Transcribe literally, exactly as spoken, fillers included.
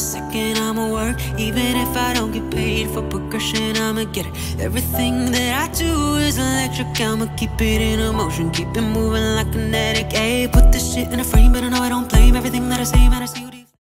second, I'ma work. Even if I don't get paid for progression, I'ma get it. Everything that I do is electric. I'ma keep it in a motion, keep it moving like kinetic. Ayy, put this shit in a frame, but I know I don't blame everything that I say, man. I see you.